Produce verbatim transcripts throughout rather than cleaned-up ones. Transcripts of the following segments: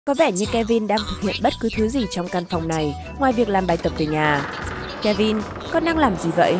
Có vẻ như Kevin đang thực hiện bất cứ thứ gì trong căn phòng này ngoài việc làm bài tập về nhà. Kevin, con đang làm gì vậy?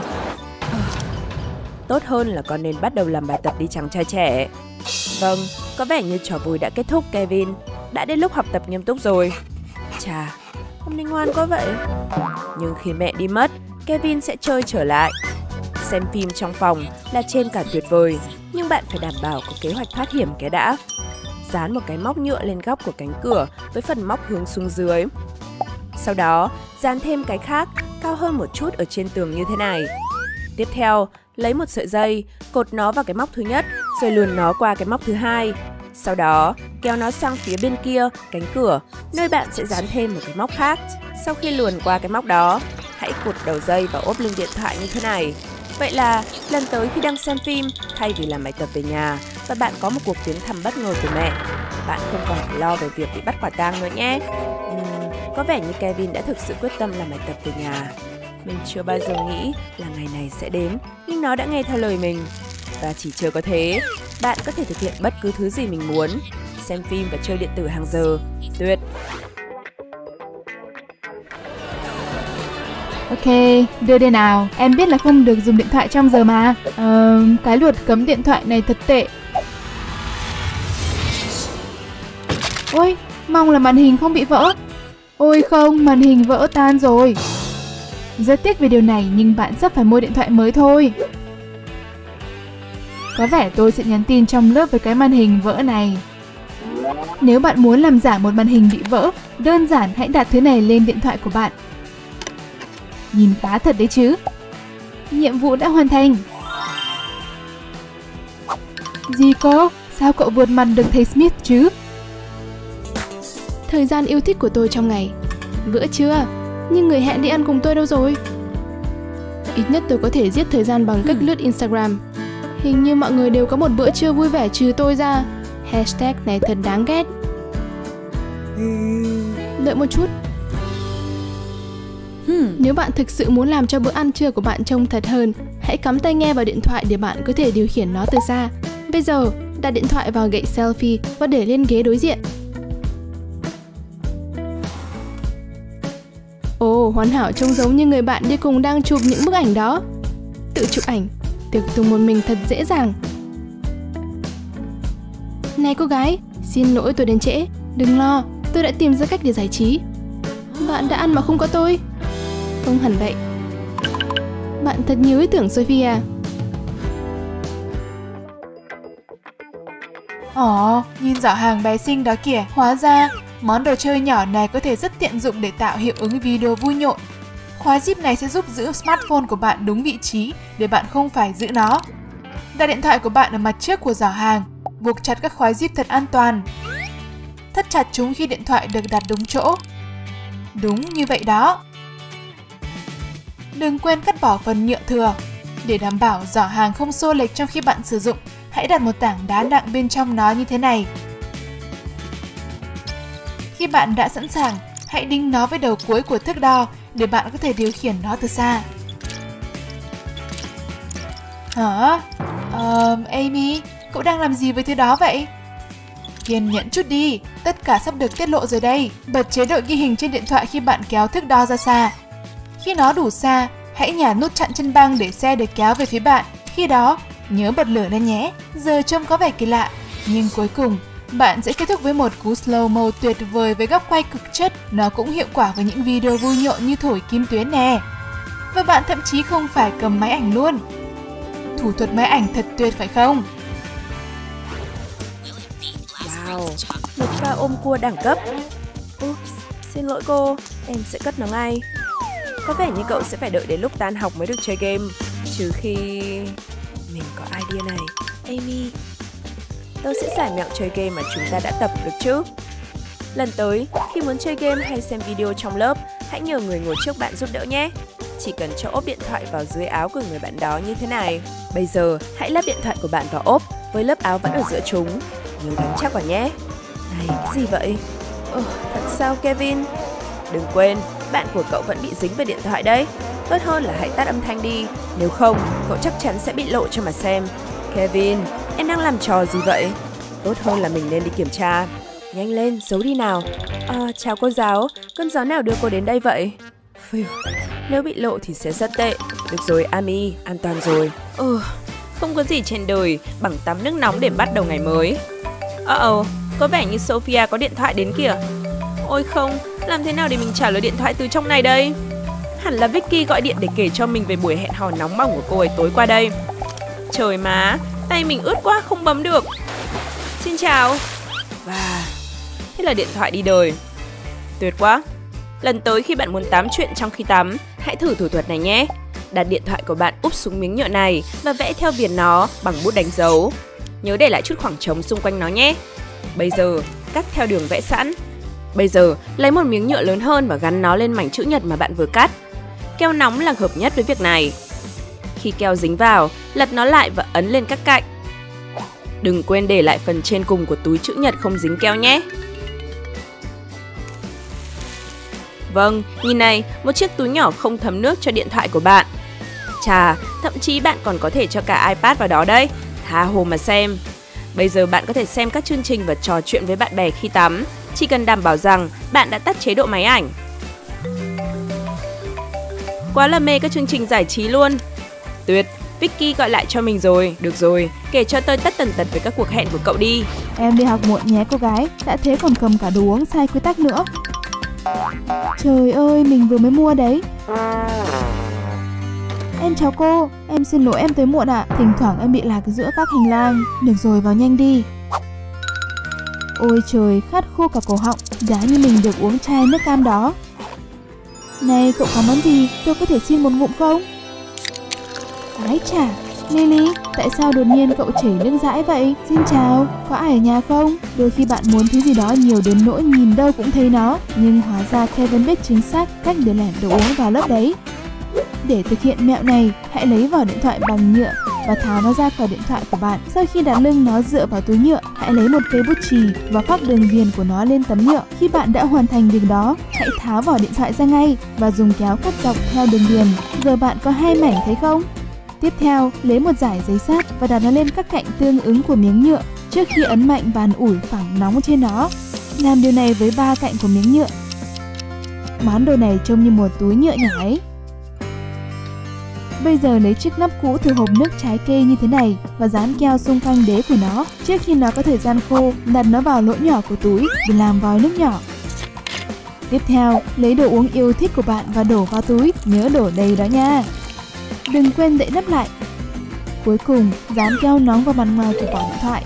Tốt hơn là con nên bắt đầu làm bài tập đi chàng trai trẻ. Vâng, có vẻ như trò vui đã kết thúc, Kevin. Đã đến lúc học tập nghiêm túc rồi. Chà, hôm nay ngoan quá vậy. Nhưng khi mẹ đi mất, Kevin sẽ chơi trở lại. Xem phim trong phòng là trên cả tuyệt vời, nhưng bạn phải đảm bảo có kế hoạch thoát hiểm cái đã. Dán một cái móc nhựa lên góc của cánh cửa với phần móc hướng xuống dưới. Sau đó, dán thêm cái khác cao hơn một chút ở trên tường như thế này. Tiếp theo, lấy một sợi dây, cột nó vào cái móc thứ nhất, rồi luồn nó qua cái móc thứ hai. Sau đó, kéo nó sang phía bên kia, cánh cửa, nơi bạn sẽ dán thêm một cái móc khác. Sau khi luồn qua cái móc đó, hãy cột đầu dây và ốp lưng điện thoại như thế này. Vậy là, lần tới khi đang xem phim, thay vì làm bài tập về nhà, và bạn có một cuộc viếng thăm bất ngờ của mẹ, bạn không còn phải lo về việc bị bắt quả tang nữa nhé. Uhm, có vẻ như Kevin đã thực sự quyết tâm làm bài tập về nhà. Mình chưa bao giờ nghĩ là ngày này sẽ đến, nhưng nó đã nghe theo lời mình. Và chỉ chờ có thế, bạn có thể thực hiện bất cứ thứ gì mình muốn. Xem phim và chơi điện tử hàng giờ. Tuyệt! Ok, đưa đây nào. Em biết là không được dùng điện thoại trong giờ mà. Ờ, cái luật cấm điện thoại này thật tệ. Ôi, mong là màn hình không bị vỡ. Ôi không, màn hình vỡ tan rồi. Rất tiếc về điều này, nhưng bạn sắp phải mua điện thoại mới thôi. Có vẻ tôi sẽ nhắn tin trong lớp với cái màn hình vỡ này. Nếu bạn muốn làm giả một màn hình bị vỡ, đơn giản hãy đặt thứ này lên điện thoại của bạn. Nhìn bá thật đấy chứ. Nhiệm vụ đã hoàn thành. Gì cô? Sao cậu vượt mặt được thầy Smith chứ? Thời gian yêu thích của tôi trong ngày. Bữa trưa. Nhưng người hẹn đi ăn cùng tôi đâu rồi? Ít nhất tôi có thể giết thời gian bằng cách lướt Instagram. Hình như mọi người đều có một bữa trưa vui vẻ trừ tôi ra. Hashtag này thật đáng ghét. Đợi một chút. Nếu bạn thực sự muốn làm cho bữa ăn trưa của bạn trông thật hơn, hãy cắm tai nghe vào điện thoại để bạn có thể điều khiển nó từ xa. Bây giờ, đặt điện thoại vào gậy selfie và để lên ghế đối diện. Ồ, hoàn hảo, trông giống như người bạn đi cùng đang chụp những bức ảnh đó. Tự chụp ảnh, tiệc tùng một mình thật dễ dàng. Này cô gái, xin lỗi tôi đến trễ. Đừng lo, tôi đã tìm ra cách để giải trí. Bạn đã ăn mà không có tôi? Không hẳn vậy. Bạn thật nhiều ý tưởng, Sophia. Ồ, nhìn giỏ hàng bé xinh đó kìa. Hóa ra, món đồ chơi nhỏ này có thể rất tiện dụng để tạo hiệu ứng video vui nhộn. Khóa zip này sẽ giúp giữ smartphone của bạn đúng vị trí để bạn không phải giữ nó. Đặt điện thoại của bạn ở mặt trước của giỏ hàng, buộc chặt các khóa zip thật an toàn. Thắt chặt chúng khi điện thoại được đặt đúng chỗ. Đúng như vậy đó. Đừng quên cắt bỏ phần nhựa thừa. Để đảm bảo giỏ hàng không xô lệch trong khi bạn sử dụng, hãy đặt một tảng đá nặng bên trong nó như thế này. Khi bạn đã sẵn sàng, hãy đinh nó với đầu cuối của thước đo để bạn có thể điều khiển nó từ xa. Hả? Ờ, Amy, cậu đang làm gì với thứ đó vậy? Kiên nhẫn chút đi, tất cả sắp được tiết lộ rồi đây. Bật chế độ ghi hình trên điện thoại khi bạn kéo thước đo ra xa. Khi nó đủ xa, hãy nhả nút chặn chân băng để xe được kéo về phía bạn. Khi đó, nhớ bật lửa lên nhé. Giờ trông có vẻ kỳ lạ, nhưng cuối cùng, bạn sẽ kết thúc với một cú slow-mo tuyệt vời với góc quay cực chất. Nó cũng hiệu quả với những video vui nhộn như thổi kim tuyến nè. Và bạn thậm chí không phải cầm máy ảnh luôn. Thủ thuật máy ảnh thật tuyệt phải không? Wow, một pha ôm cua đẳng cấp. Oops, xin lỗi cô, em sẽ cất nó ngay. Có vẻ như cậu sẽ phải đợi đến lúc tan học mới được chơi game. Trừ khi... Mình có idea này. Amy, tôi sẽ giải mẹo chơi game mà chúng ta đã tập được chứ. Lần tới, khi muốn chơi game hay xem video trong lớp, hãy nhờ người ngồi trước bạn giúp đỡ nhé. Chỉ cần cho ốp điện thoại vào dưới áo của người bạn đó như thế này. Bây giờ, hãy lắp điện thoại của bạn vào ốp, với lớp áo vẫn ở giữa chúng. Nhớ gắn chắc vào nhé. Này, cái gì vậy? Ồ, thật sao Kevin? Đừng quên, bạn của cậu vẫn bị dính về điện thoại đấy. Tốt hơn là hãy tắt âm thanh đi. Nếu không, cậu chắc chắn sẽ bị lộ cho mà xem. Kevin, em đang làm trò gì vậy? Tốt hơn là mình nên đi kiểm tra. Nhanh lên, giấu đi nào. À, chào cô giáo, cơn gió nào đưa cô đến đây vậy? Phìu, nếu bị lộ thì sẽ rất tệ. Được rồi, Ami, an toàn rồi. Ừ, không có gì trên đời bằng tắm nước nóng để bắt đầu ngày mới. Ờ oh, có vẻ như Sophia có điện thoại đến kìa. Ôi không, làm thế nào để mình trả lời điện thoại từ trong này đây? Hẳn là Vicky gọi điện để kể cho mình về buổi hẹn hò nóng bỏng của cô ấy tối qua đây. Trời má, tay mình ướt quá không bấm được. Xin chào. Và thế là điện thoại đi đời. Tuyệt quá. Lần tới khi bạn muốn tám chuyện trong khi tắm, hãy thử thủ thuật này nhé. Đặt điện thoại của bạn úp xuống miếng nhựa này và vẽ theo viền nó bằng bút đánh dấu. Nhớ để lại chút khoảng trống xung quanh nó nhé. Bây giờ, cắt theo đường vẽ sẵn. Bây giờ, lấy một miếng nhựa lớn hơn và gắn nó lên mảnh chữ nhật mà bạn vừa cắt. Keo nóng là hợp nhất với việc này. Khi keo dính vào, lật nó lại và ấn lên các cạnh. Đừng quên để lại phần trên cùng của túi chữ nhật không dính keo nhé. Vâng, nhìn này, một chiếc túi nhỏ không thấm nước cho điện thoại của bạn. Chà, thậm chí bạn còn có thể cho cả iPad vào đó đấy. Tha hồ mà xem. Bây giờ bạn có thể xem các chương trình và trò chuyện với bạn bè khi tắm. Chỉ cần đảm bảo rằng bạn đã tắt chế độ máy ảnh. Quá là mê các chương trình giải trí luôn. Tuyệt, Vicky gọi lại cho mình rồi. Được rồi, kể cho tôi tất tần tật về các cuộc hẹn của cậu đi. Em đi học muộn nhé cô gái, đã thế còn cầm cả đồ uống sai quy tắc nữa. Trời ơi, mình vừa mới mua đấy. Em chào cô, em xin lỗi em tới muộn ạ. À. Thỉnh thoảng em bị lạc giữa các hành lang. Được rồi, vào nhanh đi. Ôi trời, khát khô cả cổ họng. Giá như mình được uống chai nước cam đó. Này, cậu có món gì? Tôi có thể xin một ngụm không? Ái chà, Lily, tại sao đột nhiên cậu chảy nước dãi vậy? Xin chào, có ai ở nhà không? Đôi khi bạn muốn thứ gì đó nhiều đến nỗi nhìn đâu cũng thấy nó. Nhưng hóa ra Kevin biết chính xác cách để lẻn đồ uống vào lớp đấy. Để thực hiện mẹo này, hãy lấy vỏ điện thoại bằng nhựa và tháo nó ra khỏi điện thoại của bạn. Sau khi đặt lưng nó dựa vào túi nhựa, hãy lấy một cây bút chì và phác đường viền của nó lên tấm nhựa. Khi bạn đã hoàn thành việc đó, hãy tháo vỏ điện thoại ra ngay và dùng kéo cắt dọc theo đường viền. Giờ bạn có hai mảnh thấy không? Tiếp theo, lấy một dải giấy sáp và đặt nó lên các cạnh tương ứng của miếng nhựa trước khi ấn mạnh bàn ủi phẳng nóng trên nó. Làm điều này với ba cạnh của miếng nhựa. Món đồ này trông như một túi nhựa nhỏ ấy. Bây giờ lấy chiếc nắp cũ từ hộp nước trái cây như thế này và dán keo xung quanh đế của nó. Trước khi nó có thời gian khô, đặt nó vào lỗ nhỏ của túi để làm vòi nước nhỏ. Tiếp theo, lấy đồ uống yêu thích của bạn và đổ vào túi, nhớ đổ đầy đó nha. Đừng quên đậy nắp lại. Cuối cùng, dán keo nóng vào mặt ngoài của vỏ điện thoại.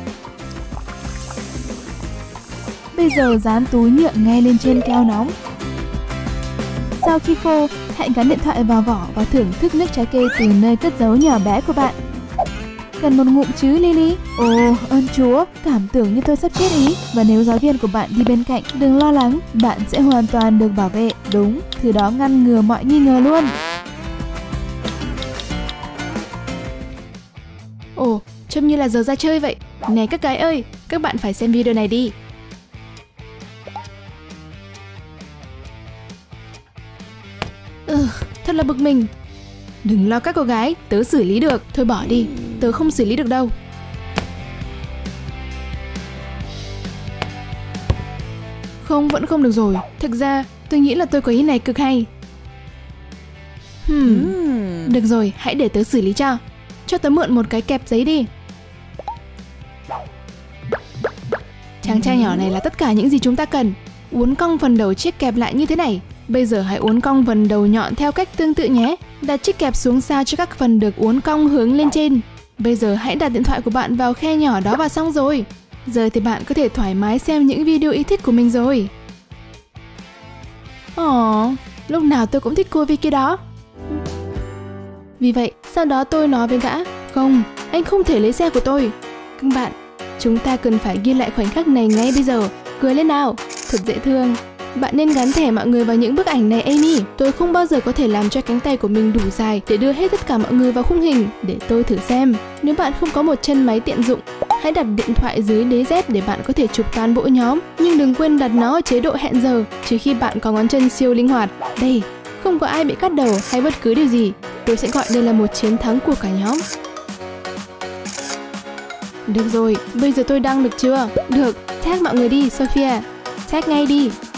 Bây giờ dán túi nhựa ngay lên trên keo nóng. Sau khi khô, hãy gắn điện thoại vào vỏ và thưởng thức nước trái cây từ nơi cất giấu nhỏ bé của bạn. Cần một ngụm chứ Lily? Ồ, ơn Chúa, cảm tưởng như tôi sắp chết ý. Và nếu giáo viên của bạn đi bên cạnh, đừng lo lắng, bạn sẽ hoàn toàn được bảo vệ. Đúng, thứ đó ngăn ngừa mọi nghi ngờ luôn. Ồ, trông như là giờ ra chơi vậy. Này các gái ơi, các bạn phải xem video này đi. Ừ, thật là bực mình. Đừng lo các cô gái, tớ xử lý được. Thôi bỏ đi, tớ không xử lý được đâu. Không, vẫn không được rồi. Thực ra, tôi nghĩ là tôi có ý này cực hay. Hmm, hmm. Được rồi, hãy để tớ xử lý cho. Cho tớ mượn một cái kẹp giấy đi. Chàng trai nhỏ này là tất cả những gì chúng ta cần. Uốn cong phần đầu chiếc kẹp lại như thế này. Bây giờ hãy uốn cong phần đầu nhọn theo cách tương tự nhé. Đặt chiếc kẹp xuống sao cho các phần được uốn cong hướng lên trên. Bây giờ hãy đặt điện thoại của bạn vào khe nhỏ đó và xong rồi. Giờ thì bạn có thể thoải mái xem những video yêu thích của mình rồi. Ồ, lúc nào tôi cũng thích cô Vicky đó. Vì vậy, sau đó tôi nói với gã, không, anh không thể lấy xe của tôi. Các bạn, chúng ta cần phải ghi lại khoảnh khắc này ngay bây giờ. Cười lên nào, thật dễ thương. Bạn nên gắn thẻ mọi người vào những bức ảnh này Amy. Tôi không bao giờ có thể làm cho cánh tay của mình đủ dài để đưa hết tất cả mọi người vào khung hình. Để tôi thử xem. Nếu bạn không có một chân máy tiện dụng, hãy đặt điện thoại dưới đế dép để bạn có thể chụp toàn bộ nhóm. Nhưng đừng quên đặt nó ở chế độ hẹn giờ, trừ khi bạn có ngón chân siêu linh hoạt. Đây, không có ai bị cắt đầu hay bất cứ điều gì. Tôi sẽ gọi đây là một chiến thắng của cả nhóm. Được rồi, bây giờ tôi đăng được chưa? Được, tag mọi người đi, Sophia. Tag ngay đi.